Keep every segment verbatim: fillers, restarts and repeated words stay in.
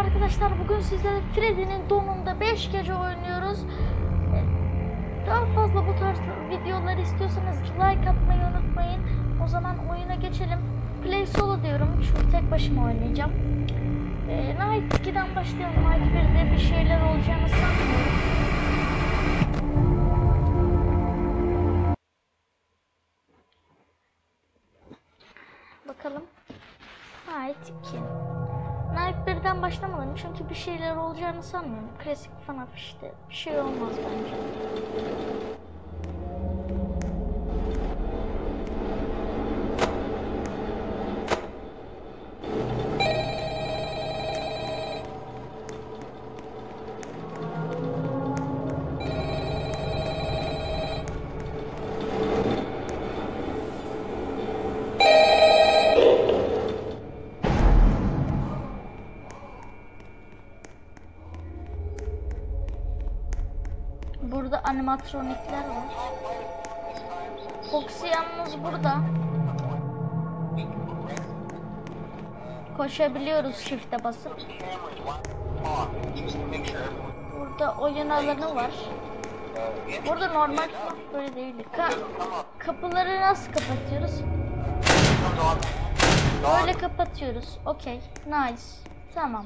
arkadaşlar, bugün sizlere Freddy'nin donunda beş gece oynuyoruz. Daha fazla bu tarz videolar istiyorsanız like atmayı unutmayın. O zaman oyuna geçelim. Play solo diyorum çünkü tek başıma oynayacağım. Ee, Night ikiden başlayalım. Night birde bir şeyler olacağını sanmıyorum. Bakalım. Night iki. Night birden başlamadım çünkü bir şeyler olacağını sanmıyorum. Klasik F NAF işte. Bir şey olmaz bence. Burada animatronikler var. Foxy yalnız burada. Koşabiliyoruz shift'e basıp. Burada oyun alanı var. Burada normal böyle değil. Ka kapıları nasıl kapatıyoruz? Böyle kapatıyoruz. Okey. Nice. Tamam.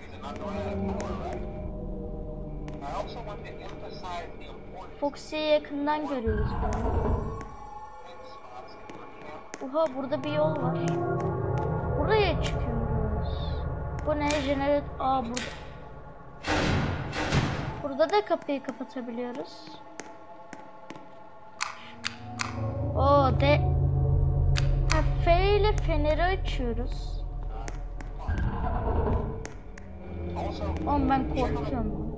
Foxy'yi yakından görüyoruz böyle. Oha, burada bir yol var. Buraya çıkıyoruz. Bu ne? Jenerat... Aa, burada. Burada da kapıyı kapatabiliyoruz. Oo de... Ha, F ile feneri açıyoruz. Oğlum ben korkuyorum.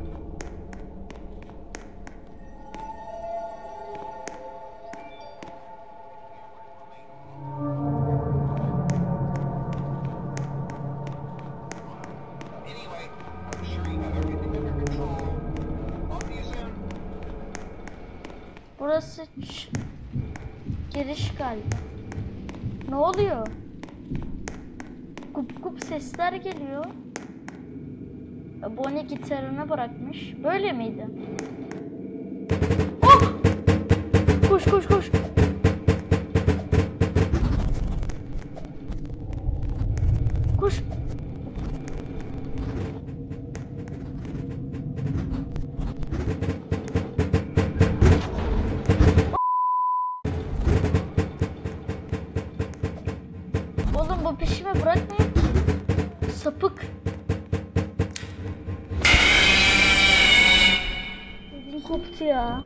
Burası giriş galiba. Ne oluyor? Gup gup sesler geliyor. Bonnie gitarını bırakmış. Böyle miydi? Oh! Koş koş koş. Koş. Oğlum bu peşime bırakmıyor ki. Sapık. Ödüm koptu ya.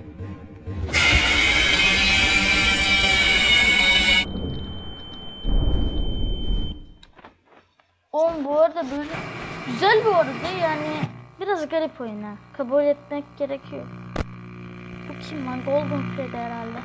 Oğlum bu arada böyle güzel bu arada, yani biraz garip oyun ha. Kabul etmek gerekiyor. Bu kim lan? Golden Freddy herhalde.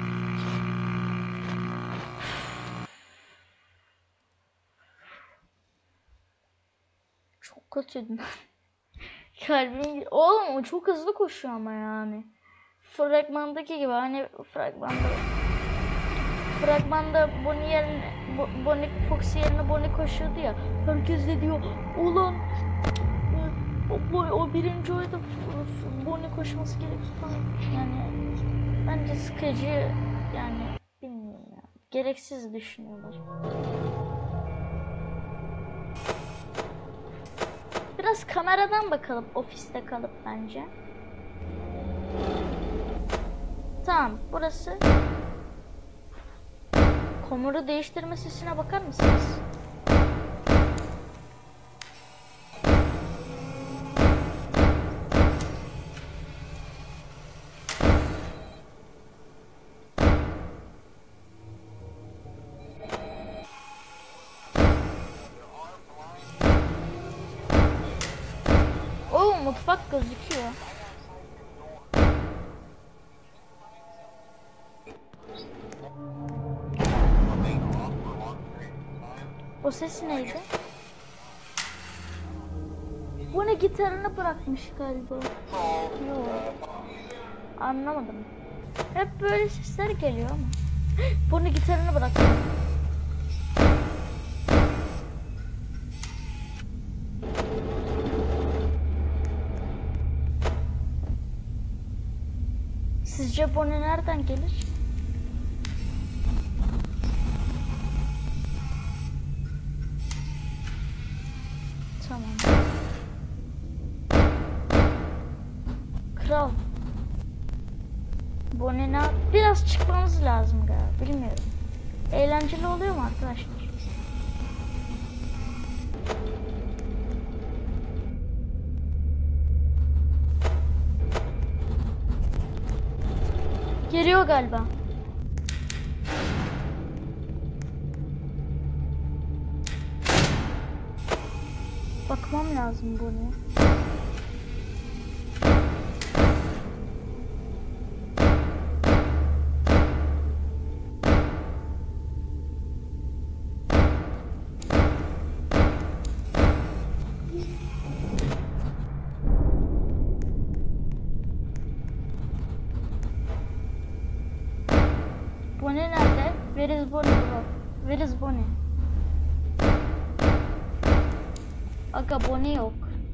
Çok kötüydüm. Kalbim... Oğlum o çok hızlı koşuyor ama yani. Fragmandaki gibi, hani fragmanda... Fragmanda Bonnie yerine... Bonnie, Foxy yerine Bonnie koşuyordu ya. Herkes de diyor, ulan... O, o birinci oyunda Bonnie koşması gerekiyor falan. Yani... Bence sıkıcı, yani... Bilmiyorum ya. Gereksiz düşünüyorlar. Biraz kameradan bakalım ofiste kalıp bence. Tamam, burası. Komuru değiştirme sesine bakar mısınız? Oo, mutfak gözüküyor. O ses neydi? Bu ne, gitarını bırakmış galiba. Yok. Anlamadım. Hep böyle sesler geliyor ama. Bunu gitarını bıraktım. Sizce Bonnie nereden gelir? Tamam. Kral. Bonnie ne? Biraz çıkmamız lazım galiba. Bilmiyorum. Eğlenceli oluyor mu arkadaşlar? Geliyor galiba. Bakmam lazım bunu. Bonnie nerede? Where is Bonnie bro? Where is Bonnie? Aga Bonnie yok.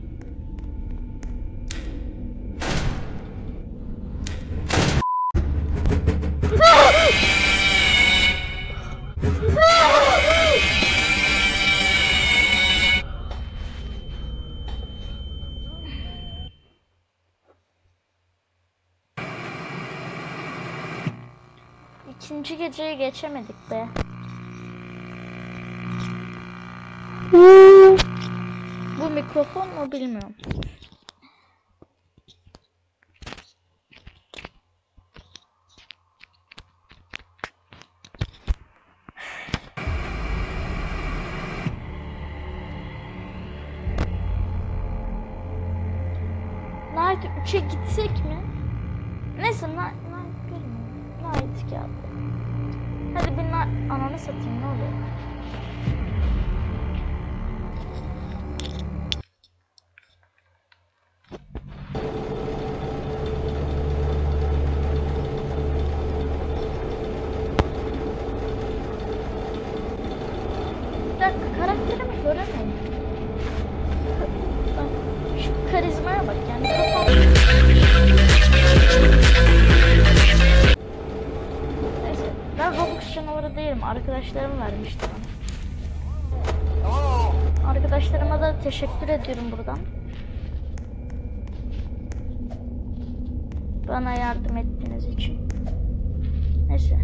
İkinci geceyi geçemedik be. Bu mikrofon mu bilmiyorum. Night üçe gitsek mi? Neyse Night Night bilmiyorum. Night geldi. Hadi bir Night ananı satayım ne oluyor? Bir dakika karakterimi göremiyorum. Şu karizmaya bak yani. Neyse ben Roblox canavarı değilim. Arkadaşlarım vermişti bana. Arkadaşlarıma da teşekkür ediyorum buradan. Bana yardım ettiğiniz için. Neyse.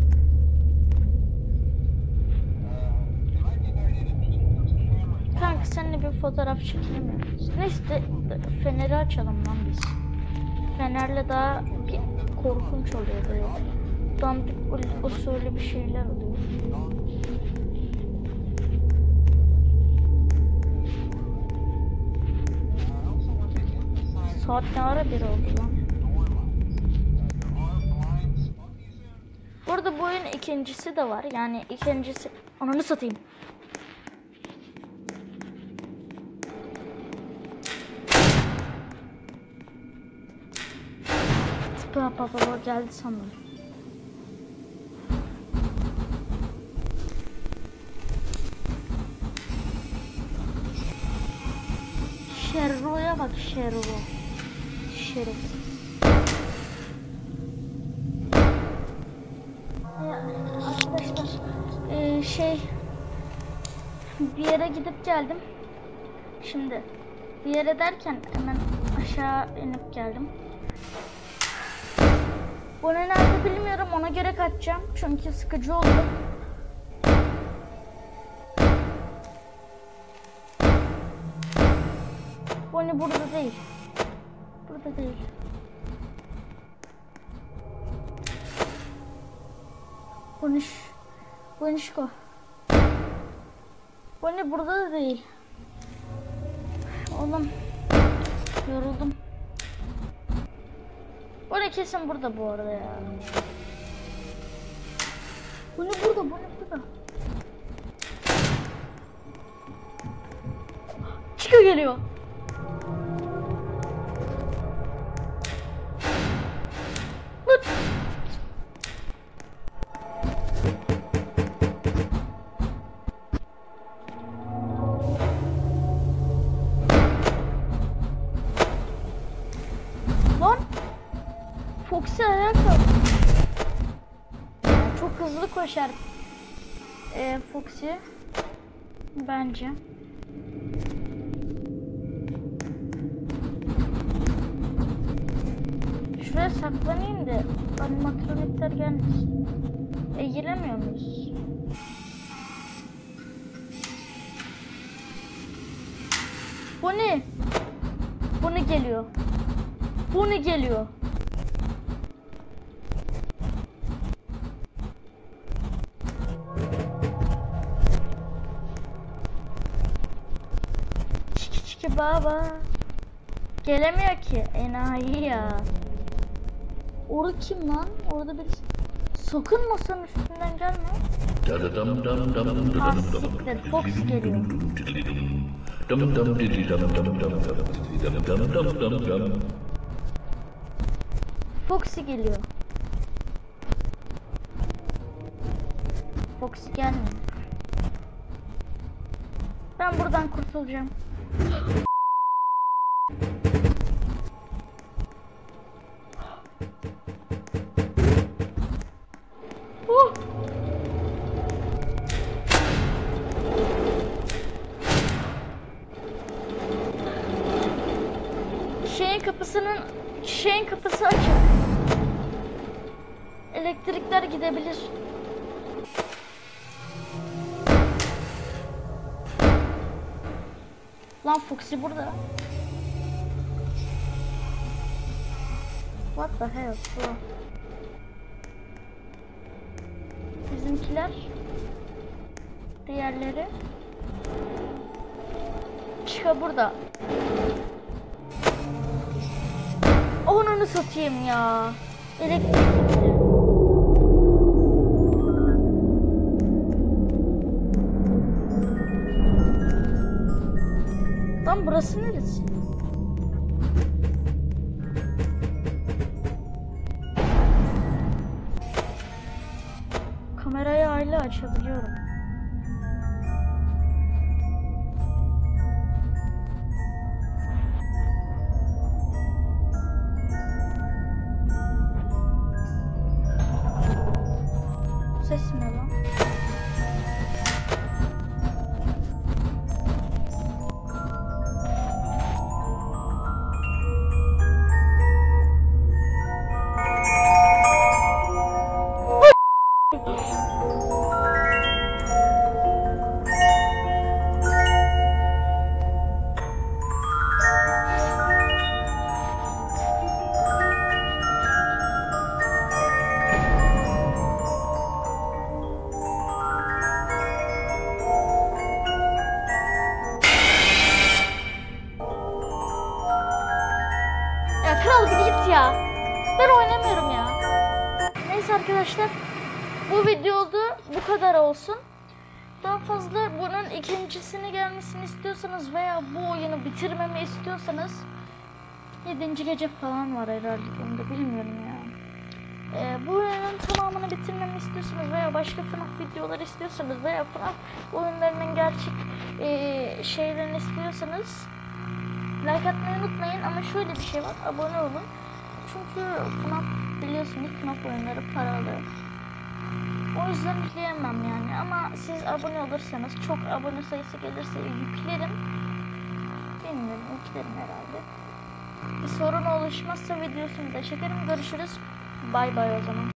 Kanka seninle bir fotoğraf çekemiyoruz. Neyse feneri açalım lan biz. Fenerle daha bir korkunç oluyor böyle. Dandik usulü bir şeyler oluyor. Saat ne ara bir oldu lan? Burada bu oyun ikincisi de var. Yani ikincisi... Ananı satayım. Tıpa baba geldi sanırım. Şerro'ya bak Şerro. Şeref. Arkadaşlar ee, şey bir yere gidip geldim. Şimdi bir yere derken hemen aşağı inip geldim. Bu ne nerede bilmiyorum, ona göre kaçacağım çünkü sıkıcı oldu. Bonnie burada değil. Burada değil. Bonnie, Bonişko. Bonnie burada da değil. Oğlum yoruldum. Bonnie kesin burada bu arada ya. Bonnie burada, Bonnie burada. Chica geliyor. Lan Foxy ayak. hızlı koşar e, Foxy bence. Şuraya saklanayım da animatronikler gelmesin. Eğilemiyor muyuz? Bu ne? Bu ne geliyor? Bu ne geliyor? Çiki çiki baba. Gelemiyor ki. Enayi ya. Orada kim lan? Orada birisi. Sakın masanın üstünden gelme. Ha siktir. Fox geliyor. Foxy geliyor. Foxy gelmiyor. Ben buradan kurtulacağım. Uh! Şeyin kapısının şeyin kapısı açık. Elektrikler gidebilir. Lan Foxy burada. What the hell bro? Bizimkiler, diğerleri çıka burada. Onu satayım ya. Elektrik gitti. Lan burası neresi? Kamerayı hala açabiliyorum. Ses ne lan? Ya kral bir git ya. Ben oynamıyorum ya. Neyse arkadaşlar. Bu videoda bu kadar olsun. Daha fazla bunun ikincisini gelmesini istiyorsanız veya bu oyunu bitirmemi istiyorsanız yedinci gece falan var herhalde, onu da bilmiyorum ya. Ee, bu oyunun tamamını bitirmemi istiyorsanız veya başka F NAF videoları istiyorsanız veya F NAF oyunlarının gerçek e, şeylerini istiyorsanız like atmayı unutmayın, ama şöyle bir şey var, abone olun. Çünkü F NAF biliyorsunuz, F NAF oyunları paralı. O yüzden yükleyemem yani, ama siz abone olursanız, çok abone sayısı gelirse yüklerim. Bilmiyorum, yüklerim herhalde. Bir sorun oluşmazsa videosunu da çekerim. Görüşürüz. Bay bay o zaman.